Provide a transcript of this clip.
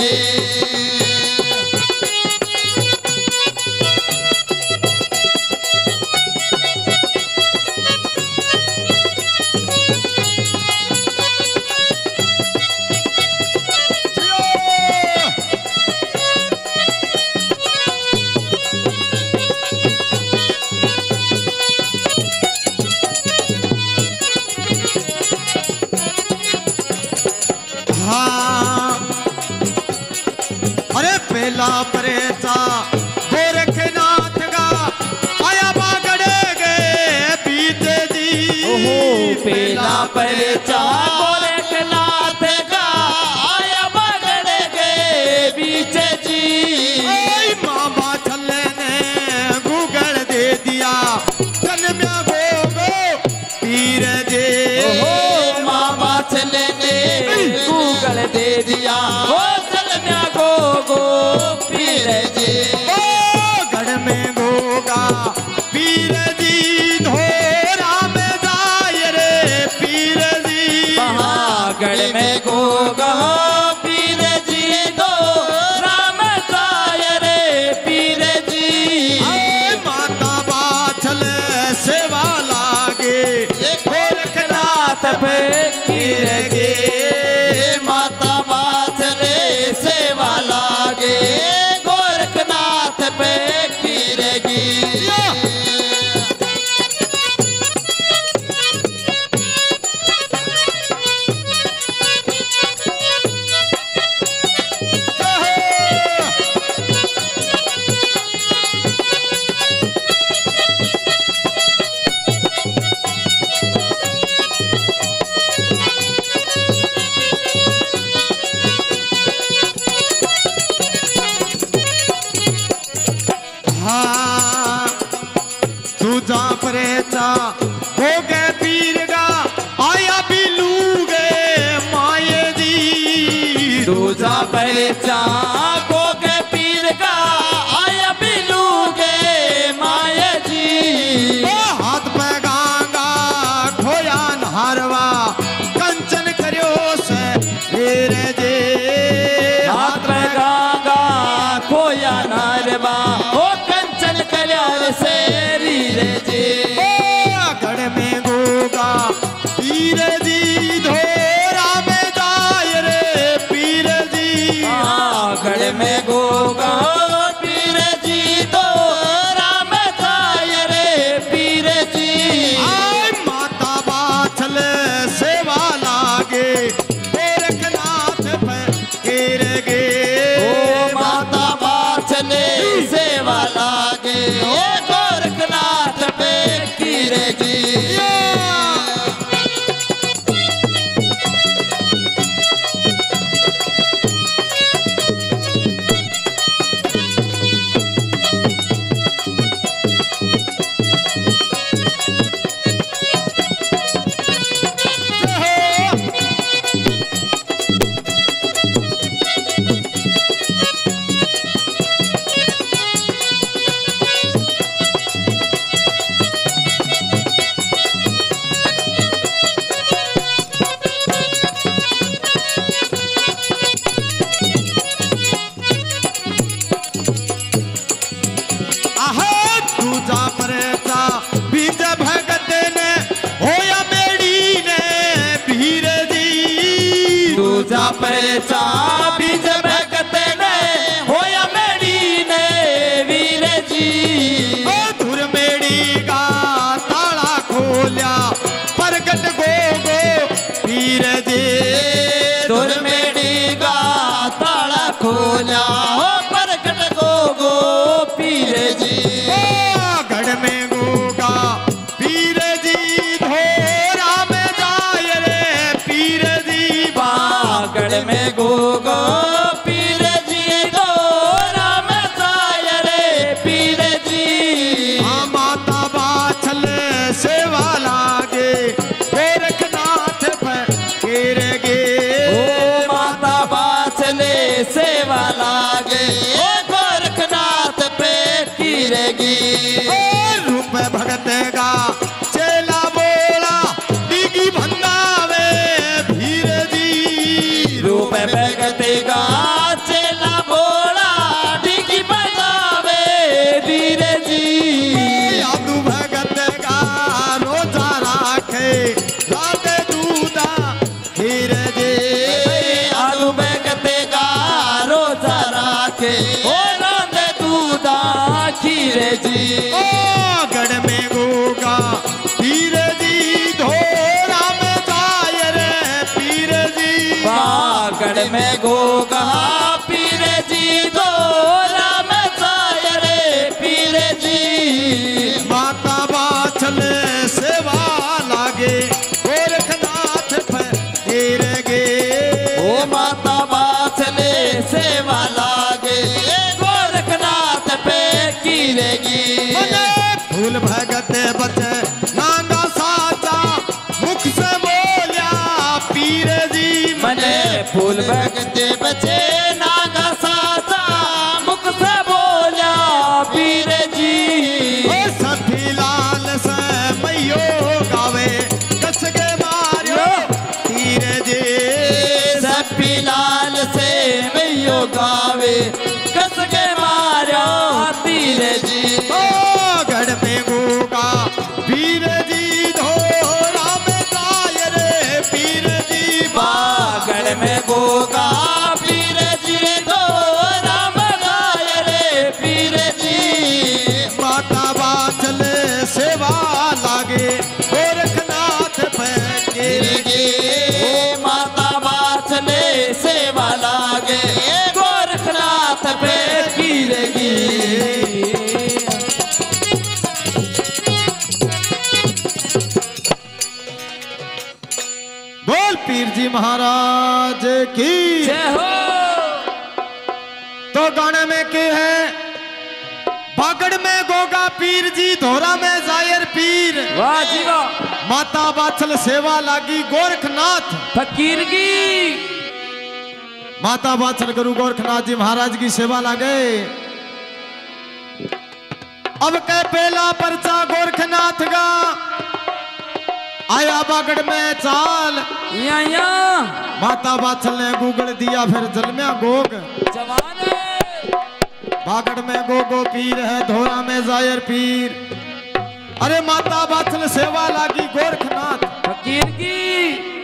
पहला परेचा गोरखनाथ का आया बागड़े गए बीते जी। पहला परेचा गोरखनाथ का आया बागड़े गए बीते जी। मामा छल्ले ने गूगल दे दिया जन्म्या गोगो पीर जे। मामा छल्ले ने गूगल दे दिया जन्म्या गोगो पीर जी। गढ़ में गोगा पीर जी धोरा में जाय रे पीर जी। गढ़ में गोगा पीर जी धोरा में जाय रे पीर जी। माता बाछल सेवा लागे गोरखनाथ पे पीर गे। माता बाछल सेवा लागे गोरखनाथ पे पीर गी। तुझा परेचा हो गए पीर गा आया बिलू गए माये जी। तुझा परेचा हो गए पीर का आया बिलू गए माया जी। हाथ पे गांगा खोया नहारवा कंचन करियो से रे जे। हाथ पे गांगा खोया नारवा ओ कंचन कल्याण से रे जी। गढ़ में गोगा पीर जी धोरा में जाय रे पीर जी। गढ़ में गोगा पीर जी धोरा में जाय रे पीर जी। माता बाछल सेवा लागे गोरखनाथ फकीर गे। माता बाछले सेवा लागे गोरखनाथ पे पीर जी। तुझा परेचा बीज भगत ने होया बेड़ी ने भीर जी। तुझा परेचा बीज भगत ने होया मेड़ी ने वीर जी। धुर मेड़ी का ताला खोलिया प्रगट गोगो पीर जी। धुर मेड़ी का ताला खोला हो प्रगट गोगो पीर जी। गढ़ में गोगा पीर जी धोरा में जाय रे पीर जी। गढ़ में गोगो पीर जी धोरा में जाय रे पीर जी। माता बाछल सेवा लागे गढ़ में गोगा पीर जी धोरा में जाय रे पीर जी। माता बाछल सेवा लागे गोरखनाथ फकीर गे। ओ माता बाछले सेवा लागे गोरखनाथ पे कीरेगी। फूल भगत बचे नांगा साचा मुख से बोलिया पीर जी। मने फूल भगत बचे नागा साचा मुख से बोला पीर जी। सठी लाल से मैयो गावे कस के मारियो पीर जी। सफी लाल से मैयो गावे कस के मारो पीर जी। गढ़ में गोगा पीर जी धोरा में जाय रे पीर जी। गढ़ में गोगा पीर जी धोरा में जाय रे पीर जी। माता बाछल सेवा लागे गोरखनाथ फकीर गे। ओ माता बाछले सेवा लागे गोरखनाथ पे कीरेगी। बोल पीर जी महाराज की जय हो। तो गाने में के है बागड़ में गोगा पीर जी धोरा में जायर पीर। वाह जी वाह। माता बाछल सेवा लागी गोरखनाथ फकीर की। माता बाछल गुरु गोरखनाथ जी महाराज की सेवा लागे। अब के पहला पर्चा गोरखनाथ का आया बागड़ में चाल। या माता बाछल ने गूगल दिया फिर जल में गोग। जवान है। बागड़ में गोगो पीर है धोरा में जायर पीर। अरे माता बाछल सेवा लागी गोरखनाथ फकीर की।